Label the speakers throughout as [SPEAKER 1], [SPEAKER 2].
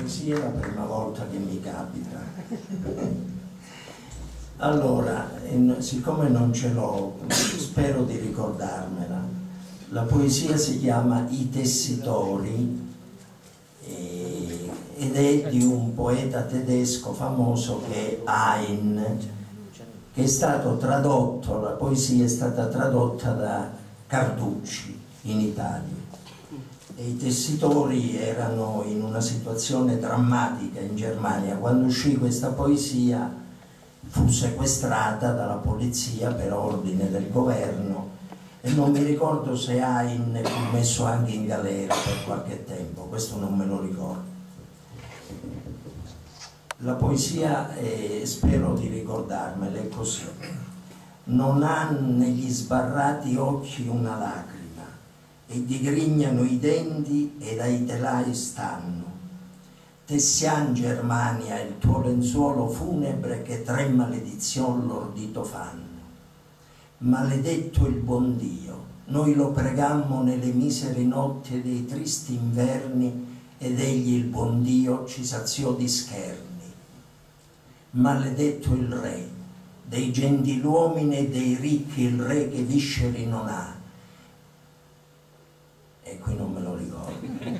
[SPEAKER 1] poesia è la prima volta che mi capita. Allora, siccome non ce l'ho, spero di ricordarmela. La poesia si chiama I Tessitori ed è di un poeta tedesco famoso che è Heine, che è stato tradotto, la poesia è stata tradotta da Carducci in Italia. E i tessitori erano in una situazione drammatica in Germania. Quando uscì questa poesia fu sequestrata dalla polizia per ordine del governo e non mi ricordo se Heine fu messo anche in galera per qualche tempo, questo non me lo ricordo. La poesia, spero di ricordarmela, è così: non ha negli sbarrati occhi una lacrima e digrignano i denti e dai telai stanno. Tessian Germania il tuo lenzuolo funebre che tre maledizioni l'ordito fanno. Maledetto il buon Dio, noi lo pregammo nelle misere notti e dei tristi inverni ed egli il buon Dio ci saziò di scherni. Maledetto il re, dei gentiluomini e dei ricchi il re che visceri non ha. E qui non me lo ricordo.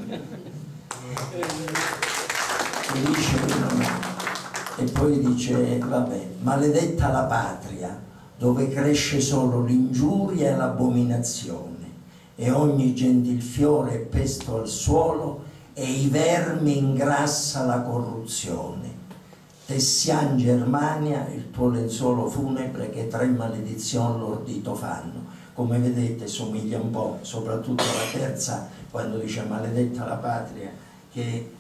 [SPEAKER 1] E dice che non ha. E poi dice, vabbè, maledetta la patria, dove cresce solo l'ingiuria e l'abominazione, e ogni gentil fiore è pesto al suolo, e i vermi ingrassa la corruzione. Tessian Germania, il tuo lenzuolo funebre che tre maledizioni l'ordito fanno. Come vedete somiglia un po', soprattutto la terza, quando dice maledetta la patria, che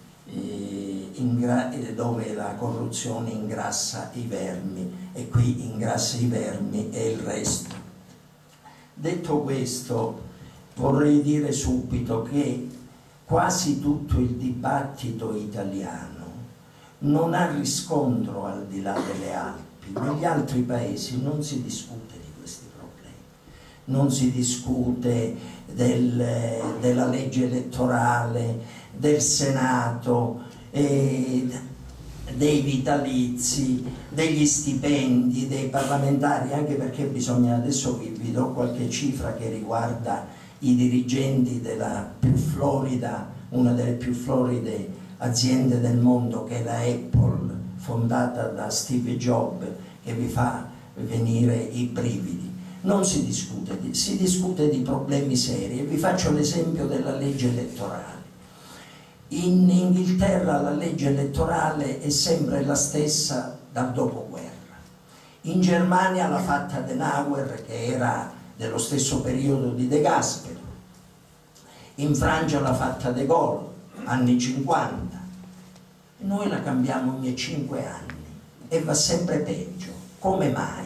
[SPEAKER 1] dove la corruzione ingrassa i vermi, e qui ingrassa i vermi e il resto. Detto questo, vorrei dire subito che quasi tutto il dibattito italiano non ha riscontro al di là delle Alpi. Negli altri paesi non si discute di questi problemi, non si discute della legge elettorale, del Senato, dei vitalizi, degli stipendi dei parlamentari, anche perché bisogna, adesso vi do qualche cifra che riguarda i dirigenti della più florida, una delle più floride aziende del mondo, che è la Apple, fondata da Steve Jobs, che vi fa venire i brividi. Non si discute, si discute di problemi seri, e vi faccio l'esempio della legge elettorale. In Inghilterra la legge elettorale è sempre la stessa dal dopoguerra. In Germania l'ha fatta Adenauer, che era dello stesso periodo di De Gasperi. In Francia l'ha fatta De Gaulle, anni 50. Noi la cambiamo ogni 5 anni e va sempre peggio. Come mai?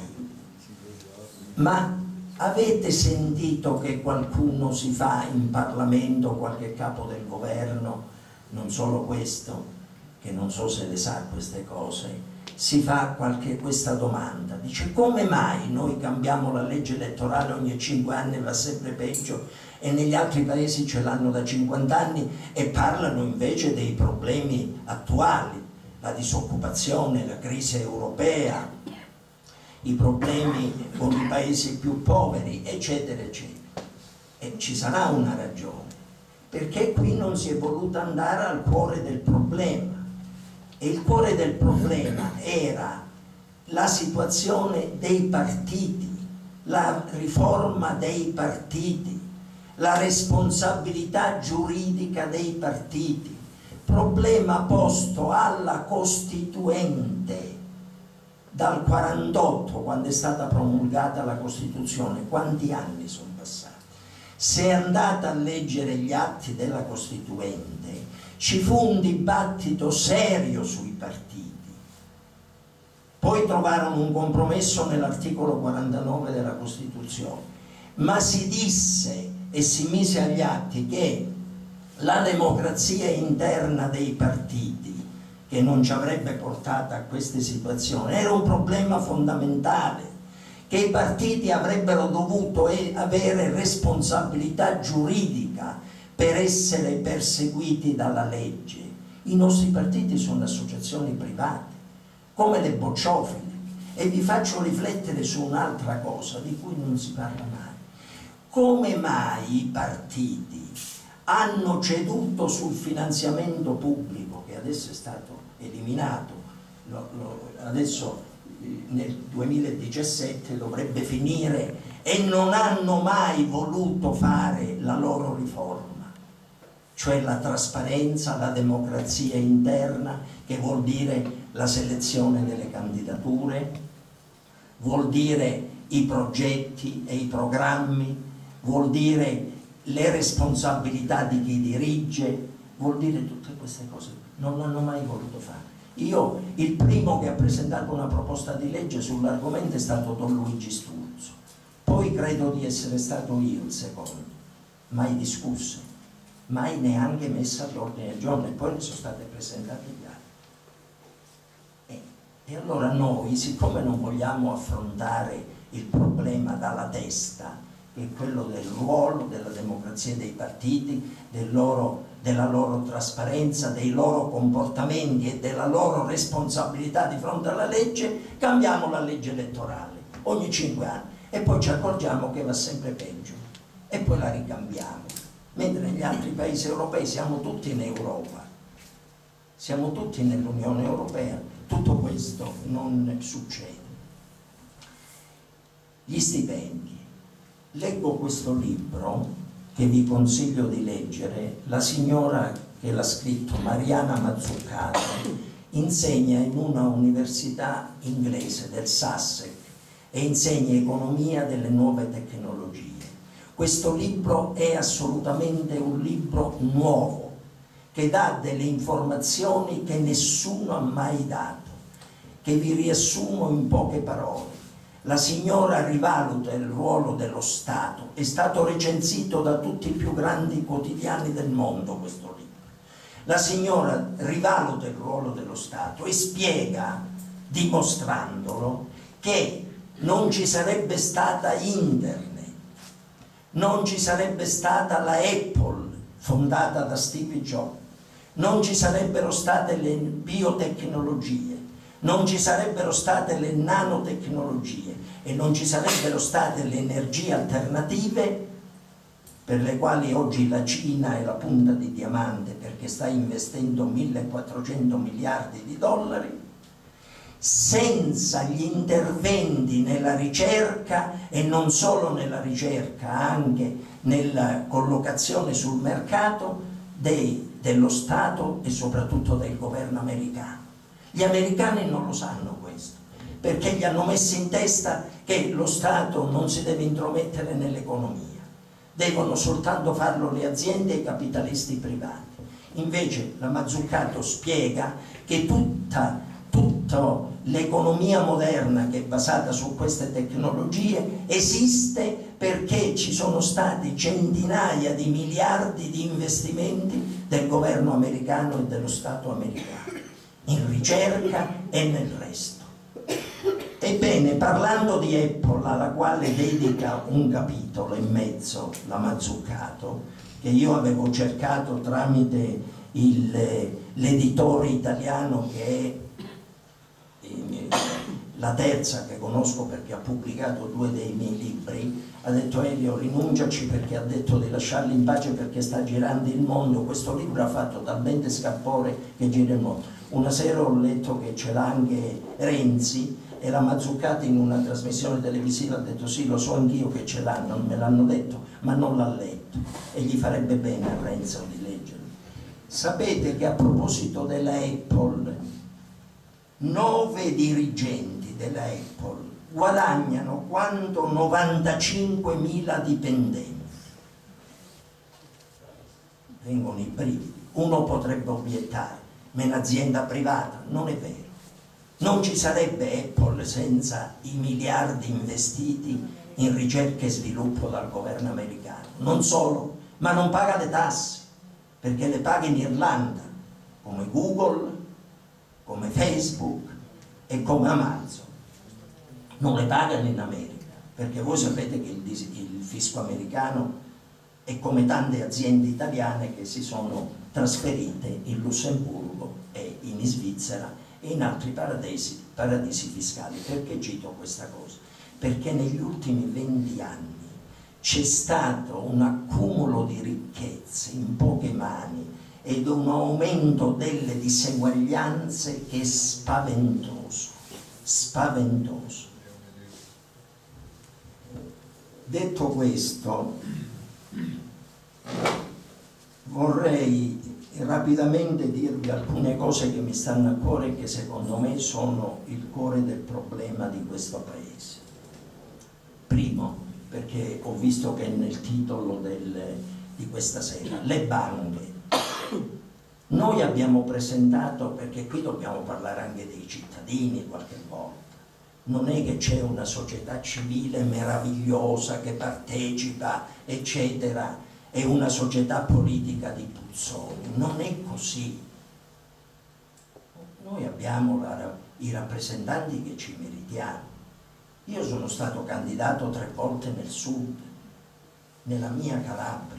[SPEAKER 1] Ma avete sentito che qualcuno si fa in Parlamento, qualche capo del governo, non solo questo, che non so se le sa queste cose, si fa questa domanda, dice: come mai noi cambiamo la legge elettorale ogni 5 anni e va sempre peggio, e negli altri paesi ce l'hanno da 50 anni e parlano invece dei problemi attuali, la disoccupazione, la crisi europea, i problemi con i paesi più poveri, eccetera, eccetera. E ci sarà una ragione, perché qui non si è voluto andare al cuore del problema, e il cuore del problema era la situazione dei partiti, la riforma dei partiti, la responsabilità giuridica dei partiti, problema posto alla Costituente dal 48, quando è stata promulgata la Costituzione. Quanti anni sono passati? Se andate a leggere gli atti della Costituente, ci fu un dibattito serio sui partiti. Poi trovarono un compromesso nell'articolo 49 della Costituzione, ma si disse e si mise agli atti che la democrazia interna dei partiti, che non ci avrebbe portato a queste situazioni, era un problema fondamentale, che i partiti avrebbero dovuto avere responsabilità giuridica per essere perseguiti dalla legge, I nostri partiti sono associazioni private, come le bocciofile. E vi faccio riflettere su un'altra cosa di cui non si parla mai. Come mai i partiti hanno ceduto sul finanziamento pubblico, che adesso è stato eliminato, adesso nel 2017 dovrebbe finire, e non hanno mai voluto fare la loro riforma, cioè la trasparenza, la democrazia interna, che vuol dire la selezione delle candidature, vuol dire i progetti e i programmi, vuol dire le responsabilità di chi dirige, vuol dire tutte queste cose. Non l'hanno mai voluto fare. Io, il primo che ha presentato una proposta di legge sull'argomento è stato Don Luigi Sturzo, poi credo di essere stato io il secondo, mai discusse, mai neanche messa all'ordine del giorno, e poi ne sono state presentate gli altri. E allora noi, siccome non vogliamo affrontare il problema dalla testa, che è quello del ruolo della democrazia dei partiti, della loro trasparenza, dei loro comportamenti e della loro responsabilità di fronte alla legge, cambiamo la legge elettorale ogni 5 anni e poi ci accorgiamo che va sempre peggio e poi la ricambiamo, mentre negli altri paesi europei siamo tutti in Europa, siamo tutti nell'Unione Europea, tutto questo non succede. Gli stipendi. Leggo questo libro che vi consiglio di leggere. La signora che l'ha scritto, Mariana Mazzucato, insegna in una università inglese del Sussex e insegna economia delle nuove tecnologie. Questo libro è assolutamente un libro nuovo, che dà delle informazioni che nessuno ha mai dato, che vi riassumo in poche parole. La signora rivaluta il ruolo dello Stato, è stato recensito da tutti i più grandi quotidiani del mondo questo libro. La signora rivaluta il ruolo dello Stato e spiega, dimostrandolo, che non ci sarebbe stata internet, non ci sarebbe stata la Apple fondata da Steve Jobs, non ci sarebbero state le biotecnologie, non ci sarebbero state le nanotecnologie e non ci sarebbero state le energie alternative per le quali oggi la Cina è la punta di diamante, perché sta investendo 1.400 miliardi di dollari, senza gli interventi nella ricerca, e non solo nella ricerca, anche nella collocazione sul mercato dello Stato e soprattutto del governo americano. Gli americani non lo sanno questo, perché gli hanno messo in testa che lo Stato non si deve intromettere nell'economia, devono soltanto farlo le aziende e i capitalisti privati. Invece la Mazzucato spiega che tutta l'economia moderna, che è basata su queste tecnologie, esiste perché ci sono stati centinaia di miliardi di investimenti del governo americano e dello Stato americano in ricerca e nel resto. Ebbene, parlando di Apple, alla quale dedica un capitolo e mezzo la Mazzucato, che io avevo cercato tramite l'editore italiano, che è la terza che conosco perché ha pubblicato 2 dei miei libri, ha detto: Elio, rinunciaci, perché ha detto di lasciarli in pace perché sta girando il mondo. Questo libro ha fatto talmente scalpore che gira il mondo. Una sera ho letto che ce l'ha anche Renzi, e la Mazzucato in una trasmissione televisiva ha detto: sì, lo so anch'io che ce l'hanno, me l'hanno detto, ma non l'ha letto, e gli farebbe bene a Renzi di leggerlo. Sapete che a proposito della Apple, 9 dirigenti della Apple guadagnano quanto 95.000 dipendenti. Vengono i brividi. Uno potrebbe obiettare: ma è un'azienda privata. Non è vero. Non ci sarebbe Apple senza i miliardi investiti in ricerca e sviluppo dal governo americano. Non solo, ma non paga le tasse, perché le paga in Irlanda, come Google, come Facebook e come Amazon. Non le pagano in America, perché voi sapete che il fisco americano è come tante aziende italiane che si sono trasferite in Lussemburgo in Svizzera e in altri paradisi fiscali. Perché cito questa cosa? Perché negli ultimi 20 anni c'è stato un accumulo di ricchezze in poche mani ed un aumento delle diseguaglianze che è spaventoso, spaventoso. Detto questo, vorrei rapidamente dirvi alcune cose che mi stanno a cuore e che secondo me sono il cuore del problema di questo Paese. Primo, perché ho visto che nel titolo di questa sera, le banche. Noi abbiamo presentato, perché qui dobbiamo parlare anche dei cittadini qualche volta, non è che c'è una società civile meravigliosa che partecipa, eccetera, e una società politica di puzzoni, non è così. Noi abbiamo i rappresentanti che ci meritiamo. Io sono stato candidato 3 volte nel sud, nella mia Calabria.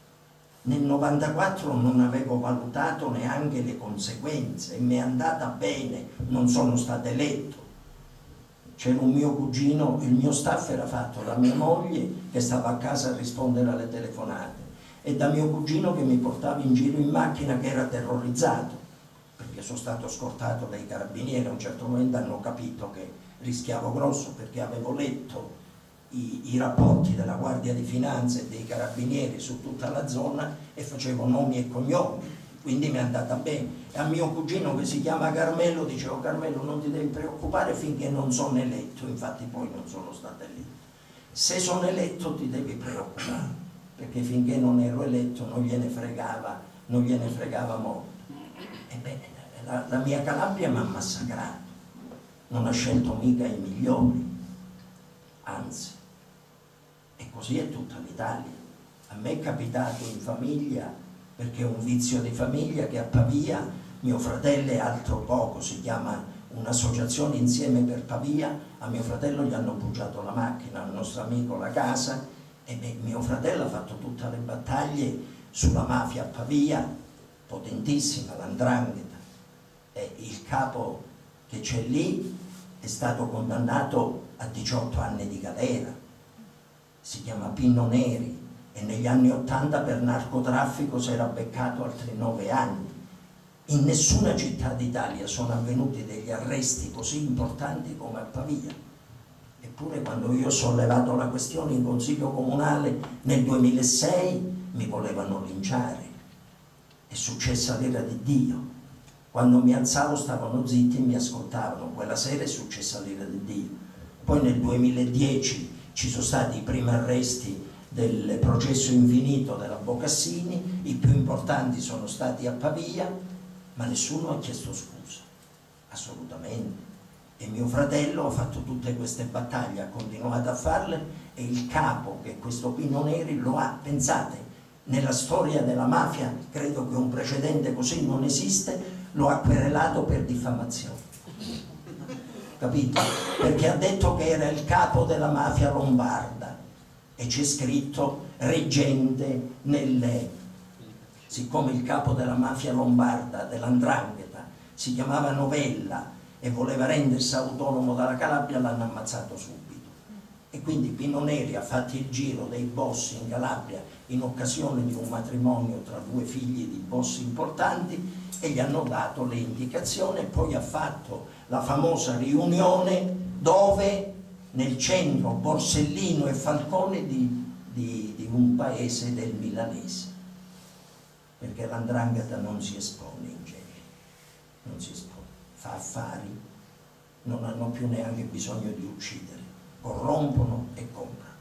[SPEAKER 1] Nel 94 non avevo valutato neanche le conseguenze e mi è andata bene, non sono stato eletto. C'era un mio cugino, il mio staff era fatto da mia moglie che stava a casa a rispondere alle telefonate e da mio cugino che mi portava in giro in macchina, che era terrorizzato perché sono stato scortato dai carabinieri. A un certo momento hanno capito che rischiavo grosso, perché avevo letto i rapporti della Guardia di Finanza e dei carabinieri su tutta la zona e facevo nomi e cognomi, quindi mi è andata bene. E a mio cugino, che si chiama Carmelo, dicevo: Carmelo, non ti devi preoccupare finché non sono eletto. Infatti poi non sono stato eletto. Se sono eletto ti devi preoccupare, perché finché non ero eletto non gliene fregava molto. Ebbene, la mia Calabria mi ha massacrato, non ha scelto mica i migliori, anzi, e così è tutta l'Italia. A me è capitato in famiglia, perché è un vizio di famiglia, che a Pavia mio fratello e altro poco, si chiama un'associazione Insieme per Pavia, a mio fratello gli hanno bruciato la macchina, al nostro amico la casa, e mio fratello ha fatto tutte le battaglie sulla mafia a Pavia, potentissima, l''ndrangheta, e il capo che c'è lì è stato condannato a 18 anni di galera, si chiama Pinno Neri, e negli anni 80 per narcotraffico si era beccato altri 9 anni. In nessuna città d'Italia sono avvenuti degli arresti così importanti come a Pavia. Eppure quando io ho sollevato la questione in Consiglio Comunale nel 2006 mi volevano linciare. È successa l'ira di Dio. Quando mi alzavo stavano zitti e mi ascoltavano. Quella sera è successa l'ira di Dio. Poi nel 2010 ci sono stati i primi arresti del processo infinito della Bocassini, i più importanti sono stati a Pavia, ma nessuno ha chiesto scusa, assolutamente. E mio fratello ha fatto tutte queste battaglie, ha continuato a farle, e il capo, che è questo Pinno Neri, lo ha, pensate, nella storia della mafia, credo che un precedente così non esiste, lo ha querelato per diffamazione. Capito? Perché ha detto che era il capo della mafia lombarda e c'è scritto reggente siccome il capo della mafia lombarda, dell''ndrangheta, si chiamava Novella e voleva rendersi autonomo dalla Calabria, l'hanno ammazzato subito. E quindi Pinno Neri ha fatto il giro dei boss in Calabria in occasione di un matrimonio tra 2 figli di boss importanti e gli hanno dato le indicazioni, e poi ha fatto la famosa riunione dove? Nel centro Borsellino e Falcone di un paese del milanese, perché l''ndrangheta non si espone in genere, non si espone, fa affari, non hanno più neanche bisogno di uccidere, corrompono e comprano.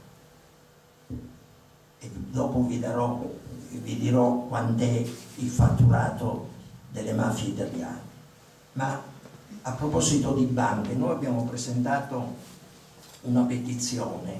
[SPEAKER 1] E dopo vi dirò quant'è il fatturato delle mafie italiane. Ma a proposito di banche, noi abbiamo presentato una petizione,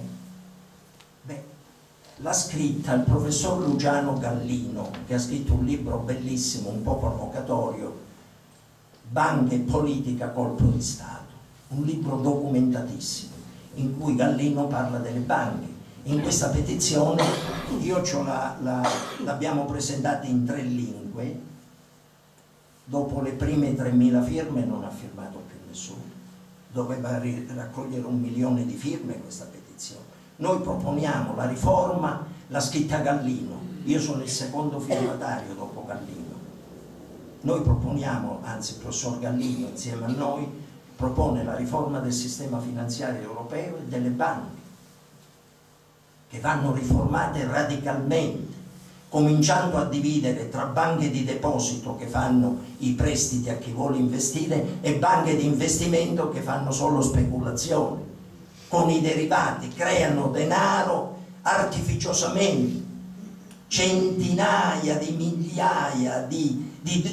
[SPEAKER 1] l'ha scritta il professor Luciano Gallino, che ha scritto un libro bellissimo, un po' provocatorio, Banche e politica colpo di Stato, un libro documentatissimo in cui Gallino parla delle banche. In questa petizione l'abbiamo presentata in 3 lingue, dopo le prime 3.000 firme non ha firmato più nessuno. Doveva raccogliere 1 milione di firme questa petizione. Noi proponiamo la riforma, l'ha scritta Gallino, io sono il secondo firmatario dopo Gallino. Noi proponiamo, anzi il professor Gallino insieme a noi, propone la riforma del sistema finanziario europeo e delle banche, che vanno riformate radicalmente, cominciando a dividere tra banche di deposito che fanno i prestiti a chi vuole investire e banche di investimento che fanno solo speculazione. Con i derivati creano denaro artificiosamente, centinaia di migliaia di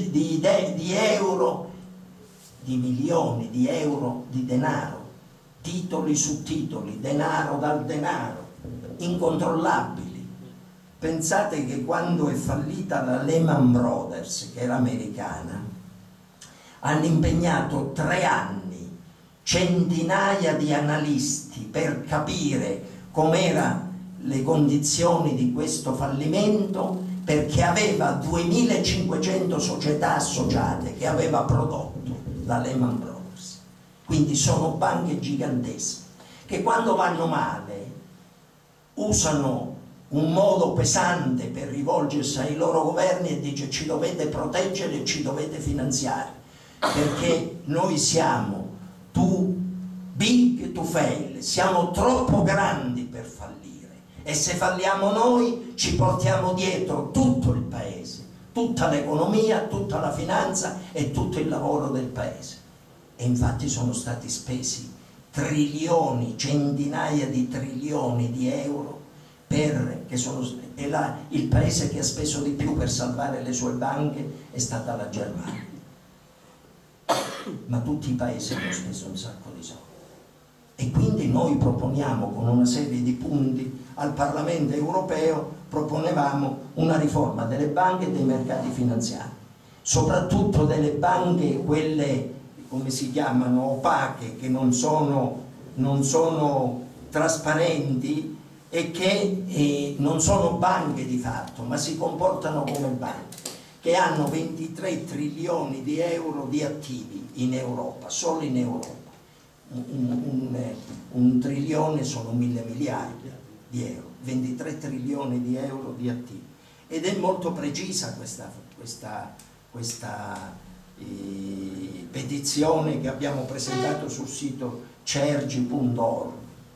[SPEAKER 1] euro, di milioni di euro di denaro, titoli su titoli, denaro dal denaro, incontrollabili. Pensate che quando è fallita la Lehman Brothers, che era americana, hanno impegnato 3 anni centinaia di analisti per capire com'erano le condizioni di questo fallimento, perché aveva 2500 società associate che aveva prodotto la Lehman Brothers. Quindi sono banche gigantesche che quando vanno male usano un modo pesante per rivolgersi ai loro governi e dice: ci dovete proteggere, ci dovete finanziare, perché noi siamo too big to fail, siamo troppo grandi per fallire, e se falliamo noi ci portiamo dietro tutto il paese, tutta l'economia, tutta la finanza e tutto il lavoro del paese. E infatti sono stati spesi trilioni, centinaia di trilioni di euro il paese che ha speso di più per salvare le sue banche è stata la Germania, ma tutti i paesi hanno speso un sacco di soldi. E quindi noi proponiamo, con una serie di punti al Parlamento europeo, proponevamo una riforma delle banche e dei mercati finanziari, soprattutto delle banche, quelle come si chiamano, opache, che non sono trasparenti e che non sono banche di fatto, ma si comportano come banche, che hanno 23 trilioni di euro di attivi in Europa, solo in Europa. Un trilione sono 1000 miliardi di euro, 23 trilioni di euro di attivi. Ed è molto precisa questa petizione che abbiamo presentato sul sito cergi.org.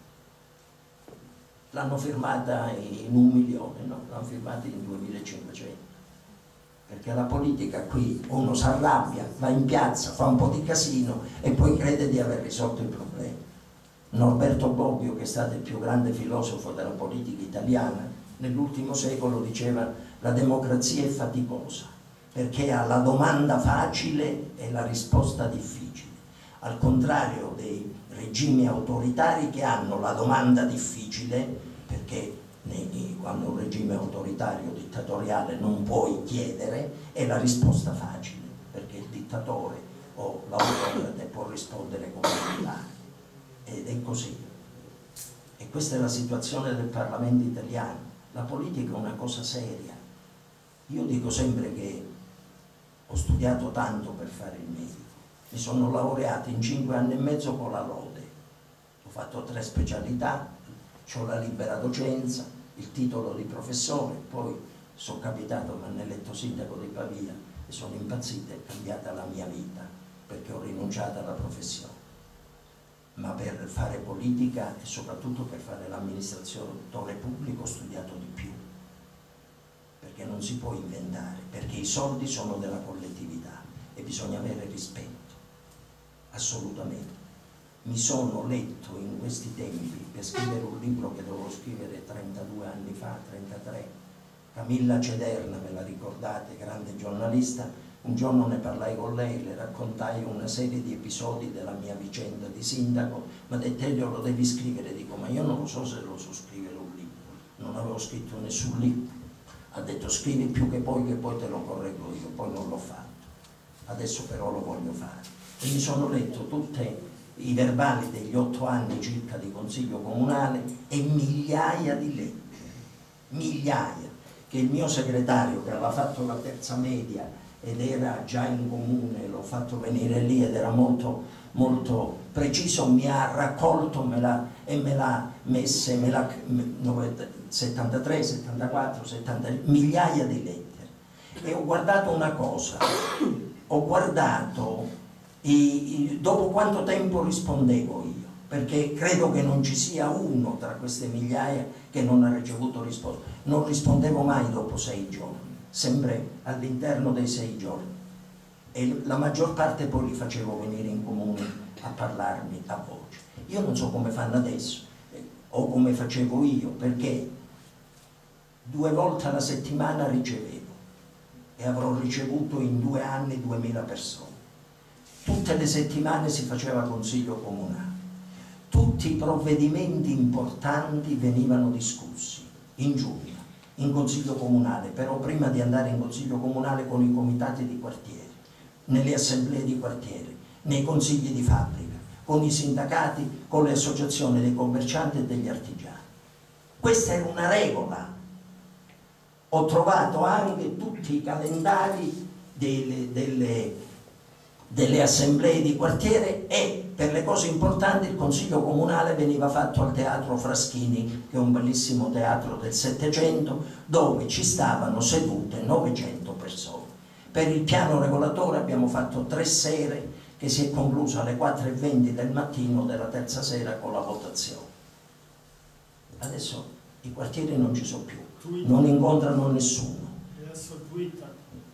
[SPEAKER 1] L'hanno firmata in 1 milione, no? L'hanno firmata in 2500, perché la politica qui uno si arrabbia, va in piazza, fa un po' di casino e poi crede di aver risolto il problema. Norberto Bobbio, che è stato il più grande filosofo della politica italiana nell'ultimo secolo, diceva: la democrazia è faticosa perché ha la domanda facile e la risposta difficile, al contrario dei regimi autoritari che hanno la domanda difficile, perché quando un regime autoritario o dittatoriale non puoi chiedere, e la risposta facile, perché il dittatore o l'autocrate può rispondere come gli pare. Ed è così. E questa è la situazione del Parlamento italiano. La politica è una cosa seria. Io dico sempre che ho studiato tanto per fare il medico. Mi sono laureato in 5 anni e mezzo con la lode. Ho fatto 3 specialità, ho la libera docenza, il titolo di professore, poi sono capitato, mi hanno eletto sindaco di Pavia e sono impazzito, è cambiata la mia vita, perché ho rinunciato alla professione. Ma per fare politica e soprattutto per fare l'amministratore pubblico ho studiato di più, perché non si può inventare, perché i soldi sono della collettività e bisogna avere rispetto, assolutamente. Mi sono letto in questi tempi, per scrivere un libro che dovevo scrivere 32 anni fa, 33, Camilla Cederna, ve la ricordate, grande giornalista, un giorno ne parlai con lei, le raccontai una serie di episodi della mia vicenda di sindaco, ma detto: lo devi scrivere. Dico: ma io non lo so se lo so scrivere un libro, non avevo scritto nessun libro. Ha detto: scrivi più che poi te lo correggo io. Poi non l'ho fatto, adesso però lo voglio fare. E mi sono letto tutti i verbali degli 8 anni circa di consiglio comunale e migliaia di lettere, migliaia, che il mio segretario, che aveva fatto la terza media ed era già in comune, l'ho fatto venire lì ed era molto, molto preciso, mi ha raccolto e me l'ha messe, 73, 74, 70, migliaia di lettere. E ho guardato una cosa, ho guardato dopo quanto tempo rispondevo io, perché credo che non ci sia uno tra queste migliaia che non ha ricevuto risposta. Non rispondevo mai dopo 6 giorni, sempre all'interno dei 6 giorni, e la maggior parte poi li facevo venire in comune a parlarmi a voce. Io non so come fanno adesso o come facevo io, perché 2 volte alla settimana ricevevo, e avrò ricevuto in 2 anni 2000 persone. Tutte le settimane si faceva consiglio comunale, tutti i provvedimenti importanti venivano discussi in giugno in consiglio comunale, però prima di andare in consiglio comunale con i comitati di quartiere, nelle assemblee di quartiere, nei consigli di fabbrica, con i sindacati, con le associazioni dei commercianti e degli artigiani. Questa era una regola. Ho trovato anche tutti i calendari delle assemblee di quartiere, e per le cose importanti il consiglio comunale veniva fatto al Teatro Fraschini, che è un bellissimo teatro del Settecento, dove ci stavano sedute 900 persone. Per il piano regolatore abbiamo fatto 3 sere, che si è conclusa alle 4:20 del mattino della terza sera con la votazione. Adesso i quartieri non ci sono più, non incontrano nessuno.
[SPEAKER 2] Adesso twittano.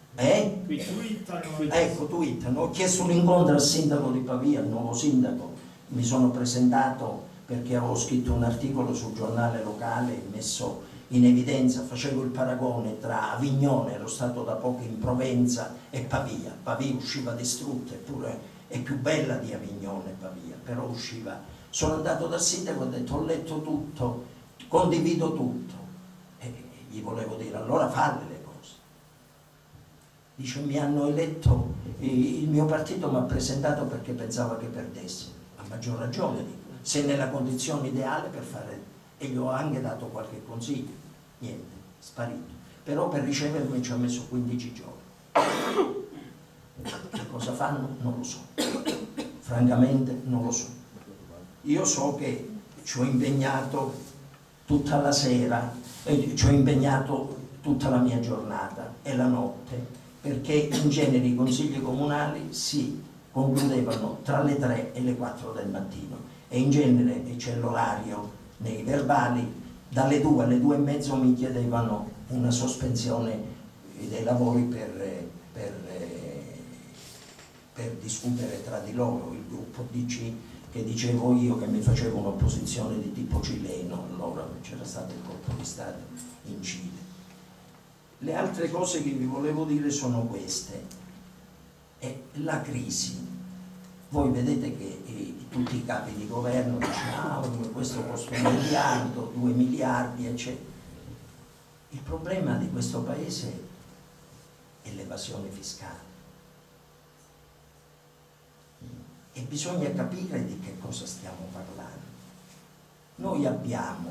[SPEAKER 1] Ecco, twittano. Ho chiesto un incontro al sindaco di Pavia, il nuovo sindaco, mi sono presentato perché avevo scritto un articolo sul giornale locale, messo in evidenza, facevo il paragone tra Avignone, ero stato da poco in Provenza, e Pavia. Pavia usciva distrutta, eppure è più bella di Avignone Pavia, però usciva. Sono andato dal sindaco e ho detto: ho letto tutto, condivido tutto, e gli volevo dire: allora falle le cose. Dice: mi hanno eletto, il mio partito mi ha presentato perché pensava che perdessi. A maggior ragione, dico, se nella condizione ideale per fare, e gli ho anche dato qualche consiglio, niente, sparito. Però per ricevermi ci ha messo 15 giorni. Che cosa fanno? Non lo so, francamente non lo so. Io so che ci ho impegnato tutta la sera, ci ho impegnato tutta la mia giornata e la notte, perché in genere i consigli comunali si concludevano tra le 3 e le 4 del mattino, e in genere, e c'è l'orario nei verbali, dalle 2 alle 2:30 mi chiedevano una sospensione dei lavori per discutere tra di loro. Il gruppo DC, che dicevo io, che mi facevo un'opposizione di tipo cileno, allora c'era stato il colpo di Stato in Cile. Le altre cose che vi volevo dire sono queste. La crisi. Voi vedete che tutti i capi di governo dicono: ah, questo costa 1 miliardo, 2 miliardi, eccetera. Il problema di questo paese è l'evasione fiscale. E bisogna capire di che cosa stiamo parlando. Noi abbiamo,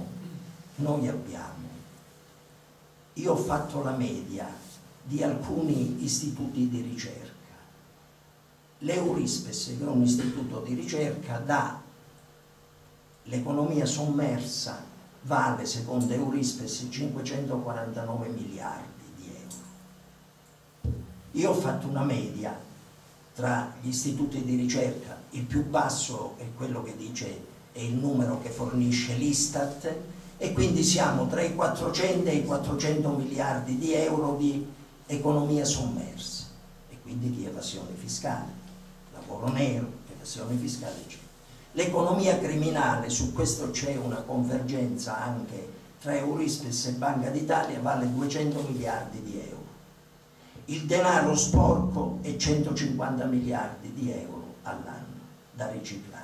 [SPEAKER 1] io ho fatto la media di alcuni istituti di ricerca. L'Eurispes, che è un istituto di ricerca, dà l'economia sommersa, vale secondo Eurispes 549 miliardi di euro. Io ho fatto una media tra gli istituti di ricerca, il più basso è quello che dice, è il numero che fornisce l'Istat, e quindi siamo tra i 400 e i 400 miliardi di euro di economia sommersa, e quindi di evasione fiscale, lavoro nero, evasione fiscale, eccetera. L'economia criminale, su questo c'è una convergenza anche tra Eurispes e Banca d'Italia, vale 200 miliardi di euro. Il denaro sporco è 150 miliardi di euro all'anno da riciclare.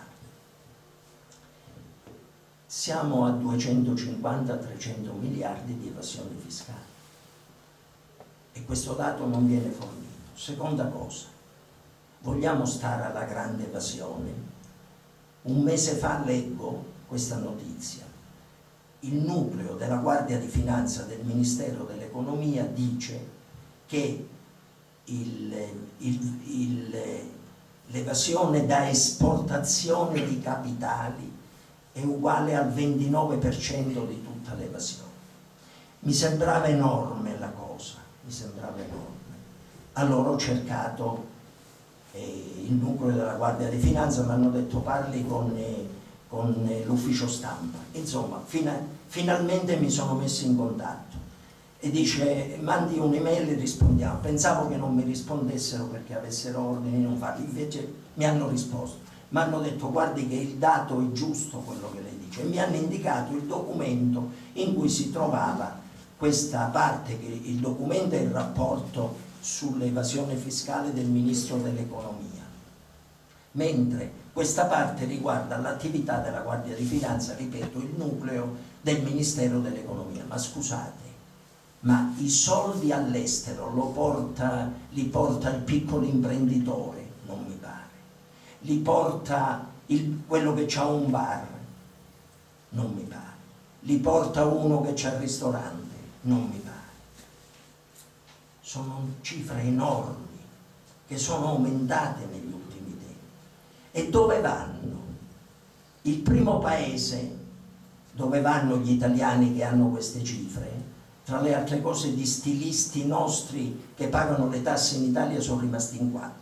[SPEAKER 1] Siamo a 250-300 miliardi di evasione fiscale, e questo dato non viene fornito. Seconda cosa, vogliamo stare alla grande evasione? Un mese fa leggo questa notizia: il nucleo della Guardia di Finanza del Ministero dell'Economia dice che l'evasione da esportazione di capitali è uguale al 29% di tutta l'evasione. Mi sembrava enorme la cosa, mi sembrava enorme. Allora ho cercato il nucleo della Guardia di Finanza, mi hanno detto parli con l'ufficio stampa. Insomma, finalmente mi sono messo in contatto e dice mandi un'email e rispondiamo. Pensavo che non mi rispondessero perché avessero ordini di non farli, invece mi hanno risposto. Mi hanno detto guardi che il dato è giusto quello che lei dice, e mi hanno indicato il documento in cui si trovava questa parte, che il documento è il rapporto sull'evasione fiscale del Ministro dell'Economia, mentre questa parte riguarda l'attività della Guardia di Finanza, ripeto, il nucleo del Ministero dell'Economia. Ma scusate, ma i soldi all'estero li porta il piccolo imprenditore? Non mi pare. Li porta quello che ha un bar? Non mi pare. Li porta uno che ha il ristorante? Non mi pare. Sono cifre enormi che sono aumentate negli ultimi tempi. E dove vanno? Il primo paese dove vanno gli italiani che hanno queste cifre, tra le altre cose, gli stilisti nostri che pagano le tasse in Italia sono rimasti in 4.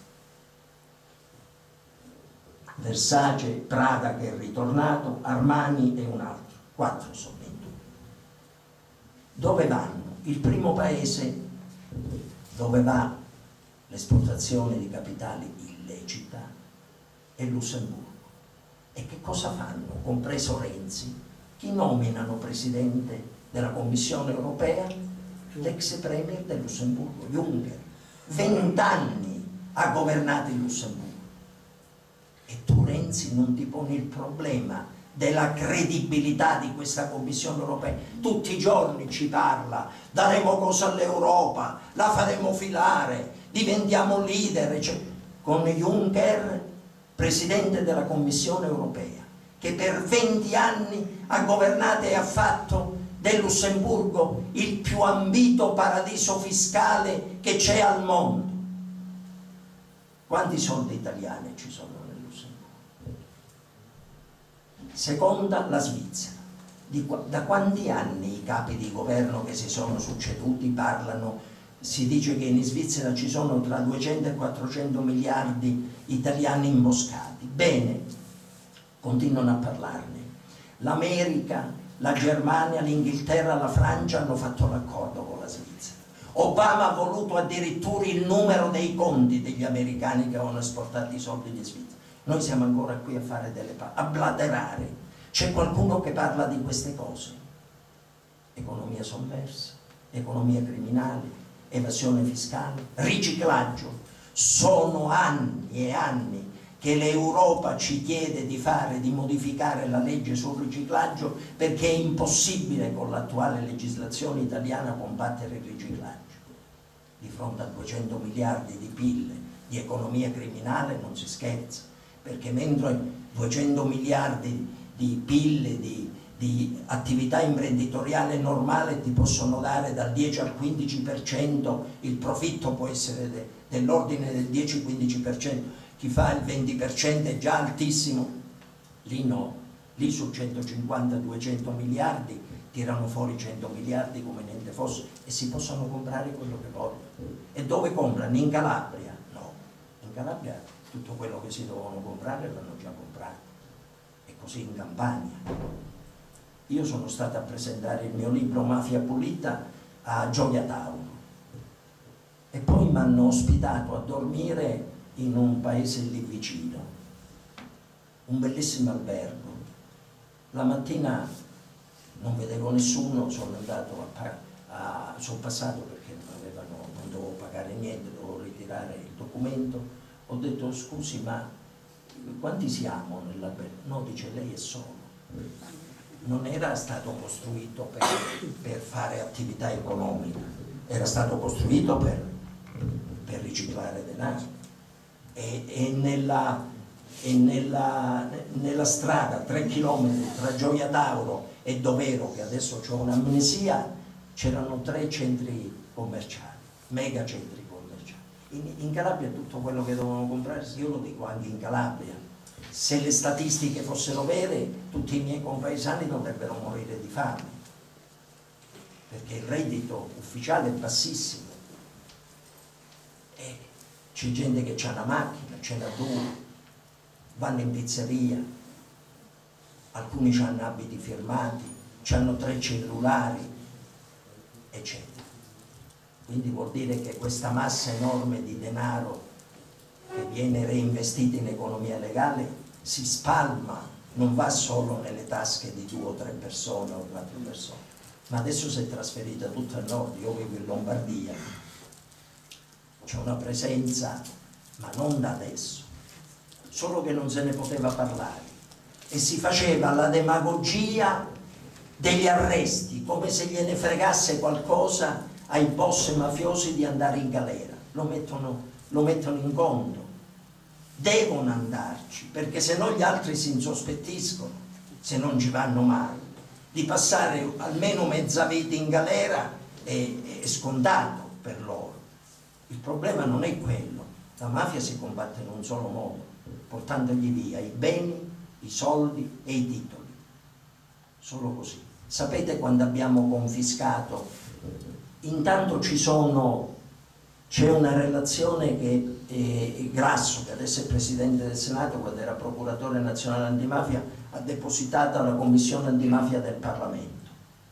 [SPEAKER 1] Versace, Prada che è ritornato, Armani e un altro. 4 sono venduti. Dove vanno? Il primo paese dove va l'esportazione di capitali illecita è Lussemburgo. E che cosa fanno? Compreso Renzi, chi nominano presidente della Commissione europea? L'ex premier del Lussemburgo, Juncker. 20 anni ha governato il Lussemburgo. E tu, Renzi, non ti poni il problema della credibilità di questa Commissione europea? Tutti i giorni ci parla, daremo cosa all'Europa, la faremo filare, diventiamo leader, cioè, con Juncker, presidente della Commissione europea, che per 20 anni ha governato e ha fatto del Lussemburgo il più ambito paradiso fiscale che c'è al mondo. Quanti soldi italiani ci sono nel Lussemburgo? Seconda, la Svizzera. Da quanti anni i capi di governo che si sono succeduti parlano? Si dice che in Svizzera ci sono tra 200 e 400 miliardi italiani imboscati. Bene, continuano a parlarne. L'America, la Germania, l'Inghilterra, la Francia hanno fatto l'accordo con la Svizzera. Obama ha voluto addirittura il numero dei conti degli americani che avevano esportato i soldi in Svizzera. Noi siamo ancora qui a fare a blaterare. C'è qualcuno che parla di queste cose? Economia sommersa, economia criminale, evasione fiscale, riciclaggio. Sono anni e anni che l'Europa ci chiede di modificare la legge sul riciclaggio, perché è impossibile con l'attuale legislazione italiana combattere il riciclaggio. Di fronte a 200 miliardi di PIL di economia criminale non si scherza, perché mentre 200 miliardi di PIL di attività imprenditoriale normale ti possono dare dal 10 al 15%, il profitto può essere dell'ordine del 10-15%, chi fa il 20% è già altissimo. Lì no, lì su 150-200 miliardi tirano fuori 100 miliardi come niente fosse e si possono comprare quello che vogliono. E dove comprano? In Calabria? No, in Calabria tutto quello che si dovevano comprare l'hanno già comprato. E così in Campania. Io sono stato a presentare il mio libro Mafia Pulita a Gioia Tauro e poi mi hanno ospitato a dormire in un paese lì vicino, un bellissimo albergo. La mattina non vedevo nessuno, sono andato sono passato perché non dovevo pagare niente, dovevo ritirare il documento. Ho detto scusi, ma quanti siamo nell'albergo? No, dice lei è solo. Non era stato costruito per fare attività economica, era stato costruito per riciclare denaro. E nella strada 3 chilometri tra Gioia Tauro e Dovero, che adesso c'ho un'amnesia, c'erano 3 centri commerciali, mega centri commerciali. In Calabria tutto quello che dovevano comprare, io lo dico anche in Calabria, se le statistiche fossero vere tutti i miei compaesani dovrebbero morire di fame, perché il reddito ufficiale è bassissimo e c'è gente che ha una macchina, ce n'ha due, vanno in pizzeria, alcuni hanno abiti firmati, hanno 3 cellulari, eccetera. Quindi vuol dire che questa massa enorme di denaro che viene reinvestita in economia legale si spalma, non va solo nelle tasche di 2 o 3 persone o 4 persone, ma adesso si è trasferita tutto al nord. Io vivo in Lombardia, c'è una presenza, ma non da adesso, solo che non se ne poteva parlare e si faceva la demagogia degli arresti, come se gliene fregasse qualcosa ai boss mafiosi di andare in galera. Lo mettono in conto, devono andarci, perché se no gli altri si insospettiscono, se non ci vanno mai. Di passare almeno mezza vita in galera è scontato per loro. Il problema non è quello, la mafia si combatte in un solo modo, portandogli via i beni, i soldi e i titoli, solo così. Sapete quando abbiamo confiscato? Intanto c'è una relazione che Grasso, che adesso è Presidente del Senato, quando era Procuratore Nazionale Antimafia, ha depositato alla Commissione Antimafia del Parlamento.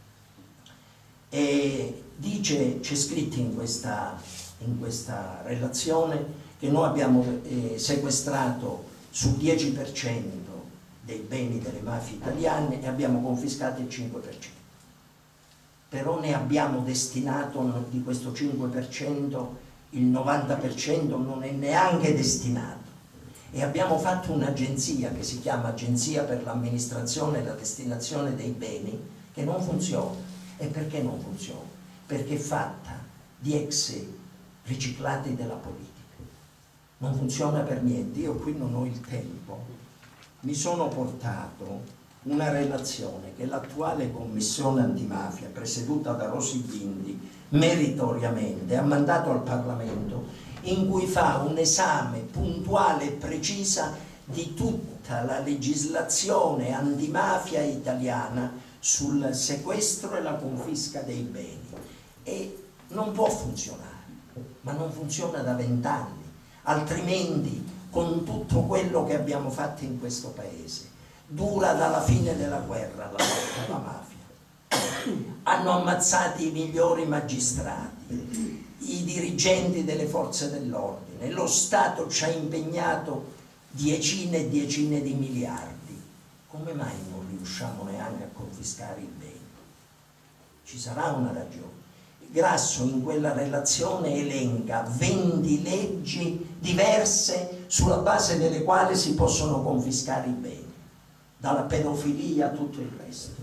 [SPEAKER 1] E dice, c'è scritto in questa relazione che noi abbiamo sequestrato sul 10% dei beni delle mafie italiane e abbiamo confiscato il 5%. Però ne abbiamo destinato di questo 5%, il 90% non è neanche destinato. E abbiamo fatto un'agenzia che si chiama Agenzia per l'amministrazione e la destinazione dei beni, che non funziona. E perché non funziona? Perché è fatta di ex riciclati della politica. Non funziona per niente. Io qui non ho il tempo. Mi sono portato una relazione che l'attuale commissione antimafia, presieduta da Rosy Bindi, meritoriamente ha mandato al Parlamento, in cui fa un esame puntuale e precisa di tutta la legislazione antimafia italiana sul sequestro e la confisca dei beni. E non può funzionare, ma non funziona da 20 anni, altrimenti con tutto quello che abbiamo fatto in questo paese dura dalla fine della guerra la lotta alla mafia. Hanno ammazzato i migliori magistrati, i dirigenti delle forze dell'ordine, lo Stato ci ha impegnato decine e decine di miliardi. Come mai non riusciamo neanche a confiscare i beni? Ci sarà una ragione. Grasso in quella relazione elenca 20 leggi diverse sulla base delle quali si possono confiscare i beni, dalla pedofilia a tutto il resto.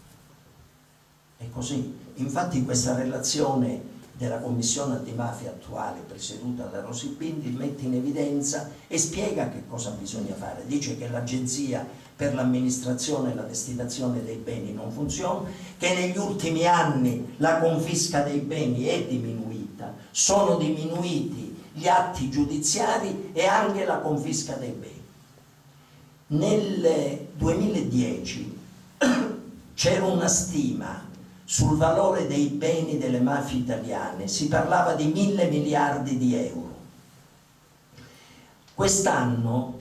[SPEAKER 1] È così. Infatti questa relazione della commissione antimafia attuale, presieduta da Rosy Bindi, mette in evidenza e spiega che cosa bisogna fare. Dice che l'agenzia per l'amministrazione e la destinazione dei beni non funziona, che negli ultimi anni la confisca dei beni è diminuita, sono diminuiti gli atti giudiziari e anche la confisca dei beni. Nel 2010 c'era una stima sul valore dei beni delle mafie italiane, si parlava di 1.000 miliardi di euro. Quest'anno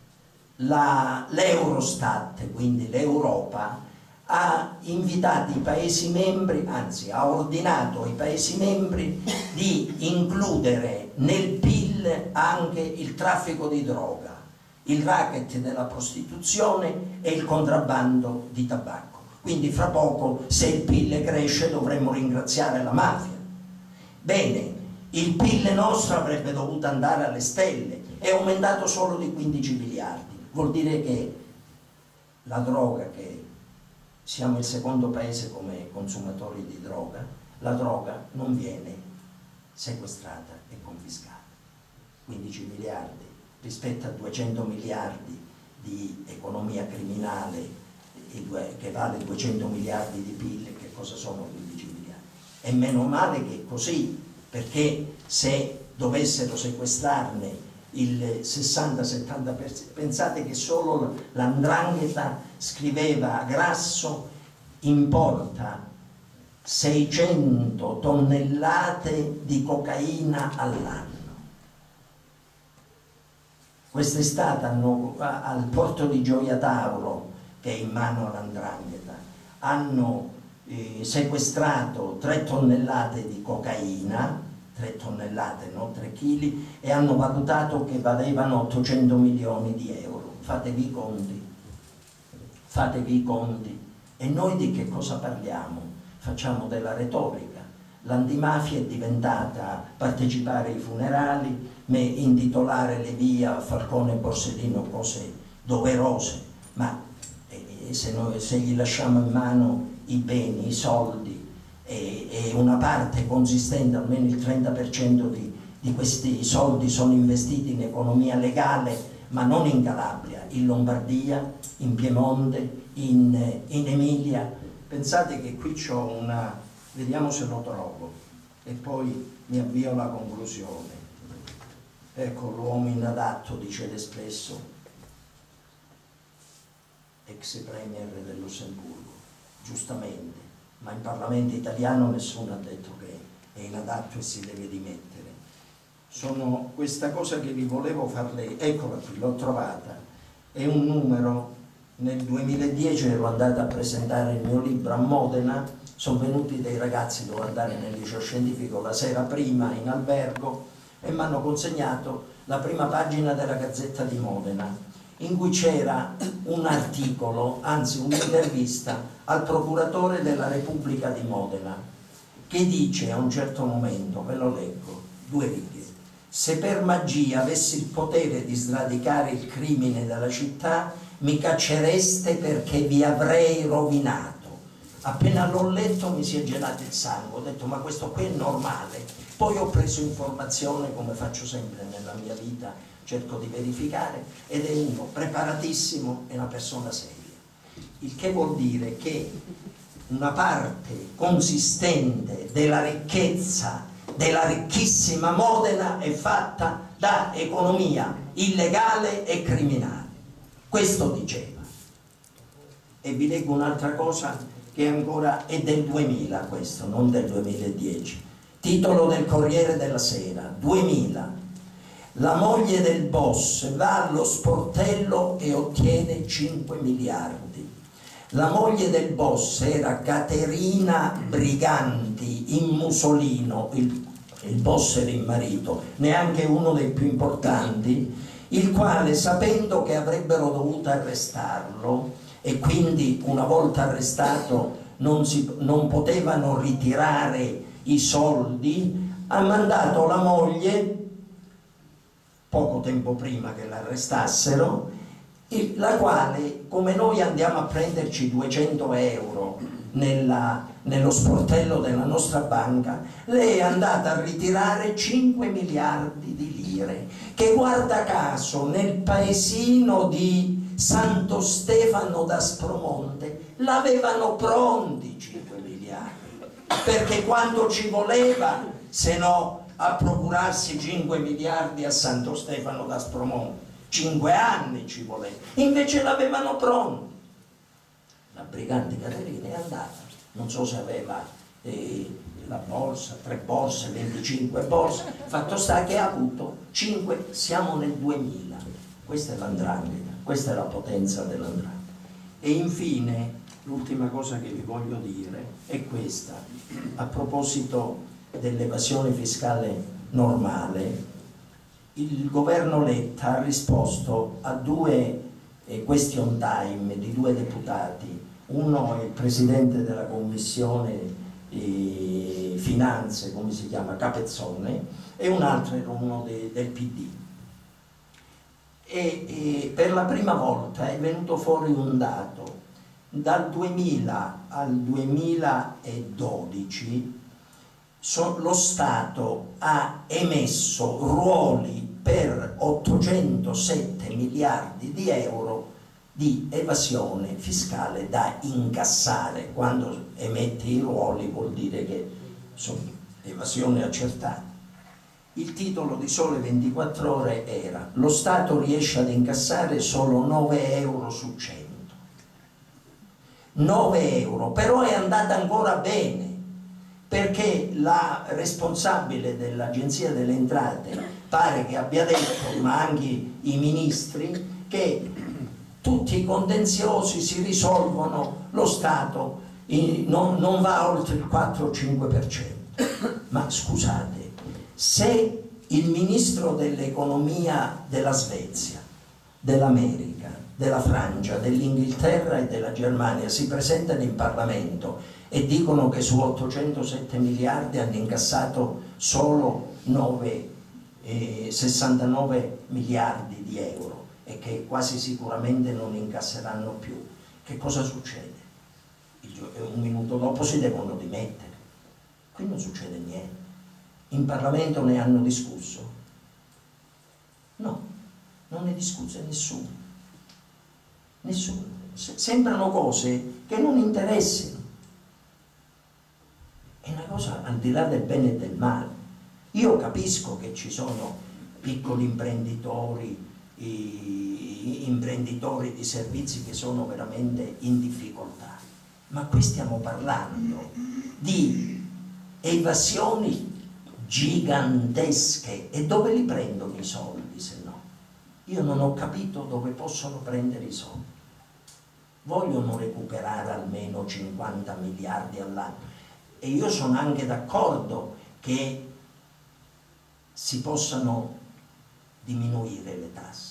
[SPEAKER 1] l'Eurostat, quindi l'Europa, ha invitato i Paesi membri, anzi ha ordinato ai Paesi membri di includere nel PIL anche il traffico di droga, il racket della prostituzione e il contrabbando di tabacco. Quindi fra poco, se il PIL cresce, dovremmo ringraziare la mafia. Bene, il PIL nostro avrebbe dovuto andare alle stelle, è aumentato solo di 15 miliardi. Vuol dire che la droga, che siamo il secondo paese come consumatori di droga, la droga non viene sequestrata e confiscata. 15 miliardi rispetto a 200 miliardi di economia criminale che vale 200 miliardi di PIL, che cosa sono 15 miliardi? E meno male che è così, perché se dovessero sequestrarne il 60-70%. Pensate che solo l''ndrangheta scriveva: Grasso importa 600 tonnellate di cocaina all'anno. Quest'estate al porto di Gioia Tauro, che è in mano all''ndrangheta, hanno sequestrato 3 tonnellate di cocaina, 3 tonnellate, no? 3 kg, e hanno valutato che valevano 800 milioni di euro. Fatevi i conti, fatevi i conti. E noi di che cosa parliamo? Facciamo della retorica. L'antimafia è diventata partecipare ai funerali, intitolare le vie a Falcone e Borsellino, cose doverose, ma se gli lasciamo in mano i beni, i soldi e una parte consistente, almeno il 30% di questi soldi sono investiti in economia legale, ma non in Calabria, in Lombardia, in Piemonte, in Emilia. Pensate che qui c'ho una, vediamo se lo trovo e poi mi avvio alla conclusione. Ecco, l'uomo inadatto, dice l'Espresso, ex premier del Lussemburgo, giustamente, ma in Parlamento italiano nessuno ha detto che è inadatto e si deve dimettere. Sono questa cosa che vi volevo far leggere, eccola qui, l'ho trovata, è un numero. Nel 2010 ero andata a presentare il mio libro a Modena, sono venuti dei ragazzi, dovevo andare nel liceo scientifico la sera prima in albergo e mi hanno consegnato la prima pagina della Gazzetta di Modena, in cui c'era un articolo, anzi un'intervista al procuratore della Repubblica di Modena, che dice a un certo momento, ve lo leggo, 2 righe: se per magia avessi il potere di sradicare il crimine dalla città, mi caccereste perché vi avrei rovinato. Appena l'ho letto mi si è gelato il sangue, ho detto ma questo qui è normale. Poi ho preso informazione, come faccio sempre nella mia vita, cerco di verificare, ed è uno preparatissimo e una persona seria. Il che vuol dire che una parte consistente della ricchezza della ricchissima Modena è fatta da economia illegale e criminale. Questo diceva. E vi leggo un'altra cosa che ancora è del 2000, questo, non del 2010. Titolo del Corriere della Sera, 2000. La moglie del boss va allo sportello e ottiene 5 miliardi. La moglie del boss era Caterina Briganti in musolino, il boss era il marito, neanche uno dei più importanti, il quale, sapendo che avrebbero dovuto arrestarlo e quindi una volta arrestato non potevano ritirare i soldi, ha mandato la moglie poco tempo prima che l'arrestassero, la quale, come noi andiamo a prenderci 200 euro nello sportello della nostra banca, lei è andata a ritirare 5 miliardi di lire, che guarda caso nel paesino di Santo Stefano d'Aspromonte l'avevano pronti 5 miliardi, perché quando ci voleva, se no a procurarsi 5 miliardi a Santo Stefano d'Aspromonte 5 anni ci voleva, invece l'avevano pronto. La Briganti Caterina è andata, non so se aveva la borsa, 3 borse, 25 borse, fatto sta che ha avuto 5, siamo nel 2000, questa è l''ndrangheta, questa è la potenza dell''ndrangheta. E infine l'ultima cosa che vi voglio dire è questa, a proposito dell'evasione fiscale normale. Il governo Letta ha risposto a 2 question time di 2 deputati, uno è il presidente della commissione finanze, come si chiama, Capezzone, e un altro era uno del PD. E per la prima volta è venuto fuori un dato: dal 2000 al 2012 lo Stato ha emesso ruoli per 807 miliardi di euro di evasione fiscale da incassare. Quando emette i ruoli vuol dire che sono evasione accertata. il titolo di Sole 24 Ore era: lo Stato riesce ad incassare solo 9 euro su 100. 9 euro, però è andata ancora bene, perché la responsabile dell'Agenzia delle Entrate pare che abbia detto, ma anche i ministri, che tutti i contenziosi si risolvono, lo Stato non va oltre il 4 o 5%. Ma scusate, se il ministro dell'economia della Svezia, dell'America, della Francia, dell'Inghilterra e della Germania si presentano in Parlamento e dicono che su 807 miliardi hanno incassato solo 69 miliardi di euro e che quasi sicuramente non incasseranno più, che cosa succede? Un minuto dopo si devono dimettere. Qui non succede niente. In Parlamento ne hanno discusso? No, non ne discusse nessuno. Nessuno. Sembrano cose che non interessano. È una cosa al di là del bene e del male. Io capisco che ci sono piccoli imprenditori, imprenditori di servizi che sono veramente in difficoltà, ma qui stiamo parlando di evasioni gigantesche. E dove li prendono i soldi, se no? Io non ho capito dove possono prendere i soldi. Vogliono recuperare almeno 50 miliardi all'anno, e io sono anche d'accordo che si possano diminuire le tasse,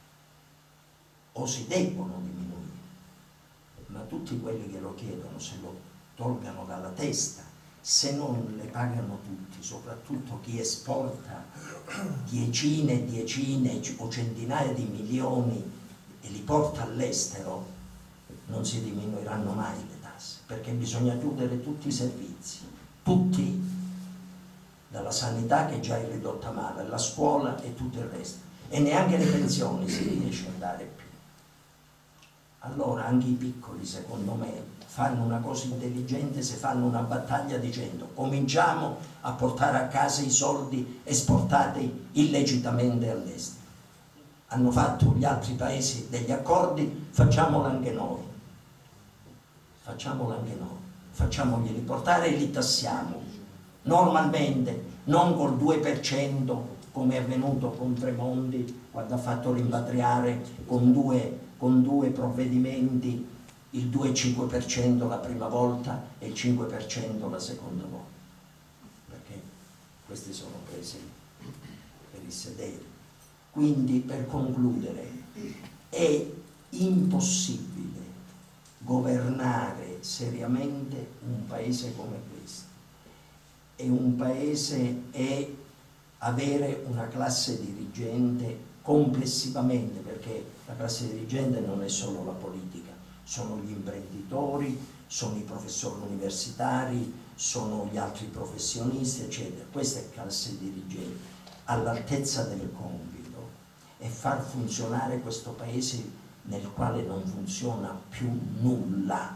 [SPEAKER 1] o si debbono diminuire, ma tutti quelli che lo chiedono se lo tolgano dalla testa, se non le pagano tutti, soprattutto chi esporta decine e decine o centinaia di milioni e li porta all'estero, non si diminuiranno mai le tasse, perché bisogna chiudere tutti i servizi, tutti, dalla sanità che già è ridotta male, alla scuola e tutto il resto, e neanche le pensioni si riesce a dare più. Allora anche i piccoli, secondo me, fanno una cosa intelligente se fanno una battaglia dicendo: cominciamo a portare a casa i soldi esportati illecitamente all'estero. Hanno fatto gli altri paesi degli accordi, facciamolo anche noi. Facciamolo anche noi, facciamoglieli portare e li tassiamo normalmente, non col 2% come è avvenuto con Tremonti quando ha fatto rimpatriare con due provvedimenti il 2,5% la prima volta e il 5% la seconda volta, perché questi sono presi per il sedere. Quindi, per concludere, è impossibile governare seriamente un paese come questo, e un paese è avere una classe dirigente complessivamente, perché la classe dirigente non è solo la politica, sono gli imprenditori, sono i professori universitari, sono gli altri professionisti, eccetera. Questa è classe dirigente all'altezza del compito, e far funzionare questo paese nel quale non funziona più nulla.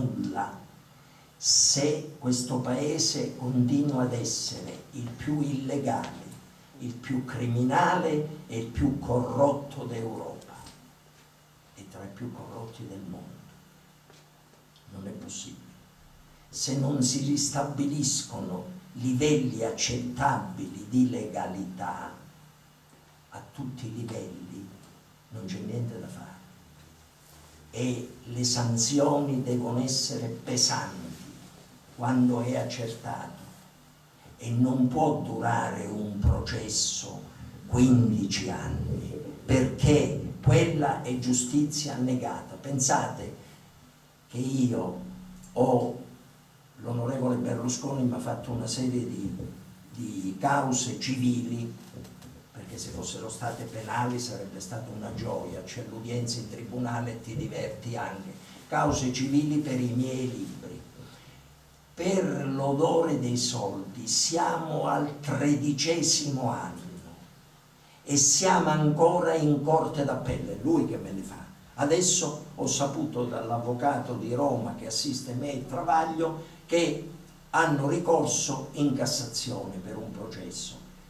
[SPEAKER 1] Se questo paese continua ad essere il più illegale, il più criminale e il più corrotto d'Europa, e tra i più corrotti del mondo, non è possibile. Se non si ristabiliscono livelli accettabili di legalità a tutti i livelli, non c'è niente da fare, e le sanzioni devono essere pesanti quando è accertato, e non può durare un processo 15 anni, perché quella è giustizia negata. Pensate che io l'onorevole Berlusconi mi ha fatto una serie di cause civili, perché se fossero state penali sarebbe stata una gioia, c'è l'udienza in tribunale e ti diverti anche, cause civili per i miei libri. Per l'odore dei soldi siamo al 13° anno e siamo ancora in corte d'appello, è lui che me ne fa. Adesso ho saputo dall'avvocato di Roma che assiste me e Travaglio che hanno ricorso in Cassazione per un processo,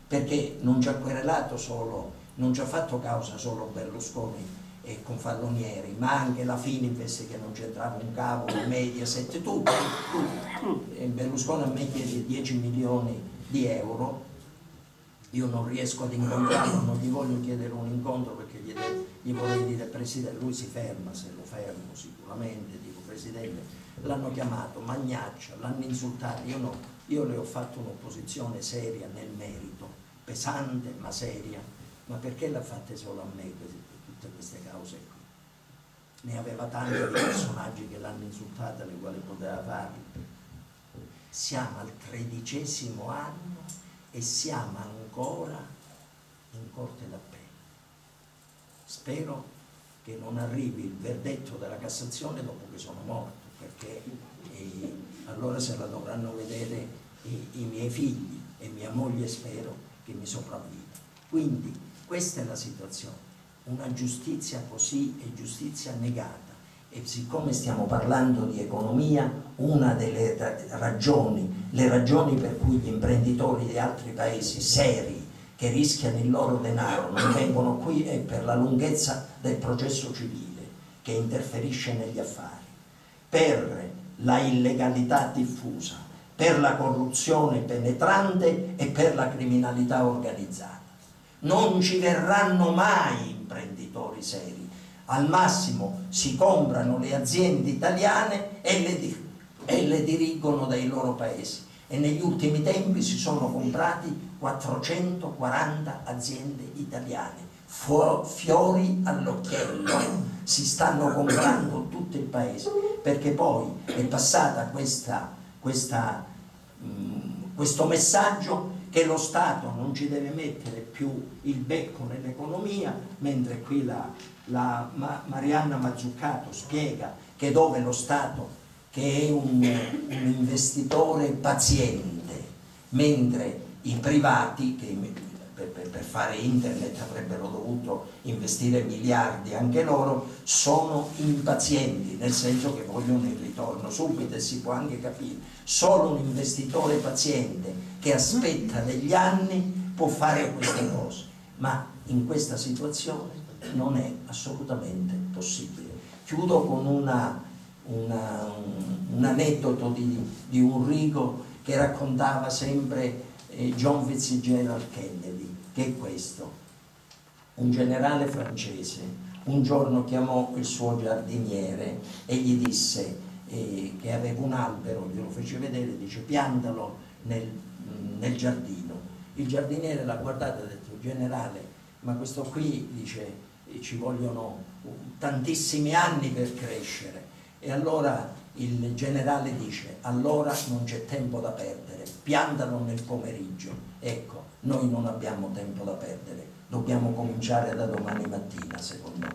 [SPEAKER 1] perché non ci ha querelato solo, non ci ha fatto causa solo Berlusconi e Confalonieri, ma anche la Fininvest che non c'entrava un cavolo, Mediaset, tutti. Berlusconi a me chiede 10 milioni di euro, io non riesco ad incontrarlo, non gli voglio chiedere un incontro perché gli vorrei dire Presidente, lui si ferma, se lo fermo sicuramente, dico Presidente, l'hanno chiamato magnaccia, l'hanno insultato, io no, io le ho fatto un'opposizione seria nel merito, pesante ma seria, ma perché l'ha fatte solo a me tutte queste cause qui? Ne aveva tanti di personaggi che l'hanno insultata, alle quali poteva farlo. Siamo al 13° anno e siamo ancora in Corte d'Appello. Spero che non arrivi il verdetto della Cassazione dopo che sono morto, perché allora se la dovranno vedere i miei figli e mia moglie, spero che mi sopravviva. Quindi questa è la situazione, una giustizia così è giustizia negata. E siccome stiamo parlando di economia, una delle ragioni, le ragioni per cui gli imprenditori di altri paesi seri che rischiano il loro denaro non vengono qui è per la lunghezza del processo civile che interferisce negli affari, per la illegalità diffusa, per la corruzione penetrante e per la criminalità organizzata. Non ci verranno mai imprenditori seri. Al massimo si comprano le aziende italiane e le dirigono dai loro paesi, e negli ultimi tempi si sono comprati 440 aziende italiane, fiori all'occhiello, si stanno comprando tutto il paese, perché poi è passata questo messaggio che lo Stato non ci deve mettere più il becco nell'economia, mentre qui la Marianna Mazzucato spiega che dove lo Stato, che è un investitore paziente, mentre i privati che per fare internet avrebbero dovuto investire miliardi anche loro, sono impazienti, nel senso che vogliono il ritorno subito, e si può anche capire. Solo un investitore paziente che aspetta degli anni può fare queste cose, ma in questa situazione non è assolutamente possibile. Chiudo con un aneddoto di un Rigo che raccontava sempre John Fitzgerald Kennedy, che è questo: un generale francese un giorno chiamò il suo giardiniere e gli disse che aveva un albero, glielo fece vedere, dice piantalo nel giardino. Il giardiniere l'ha guardato e ha detto: generale, ma questo qui, dice, ci vogliono tantissimi anni per crescere. E allora il generale dice: allora non c'è tempo da perdere, piantalo nel pomeriggio. Ecco, noi non abbiamo tempo da perdere, dobbiamo cominciare da domani mattina, secondo me.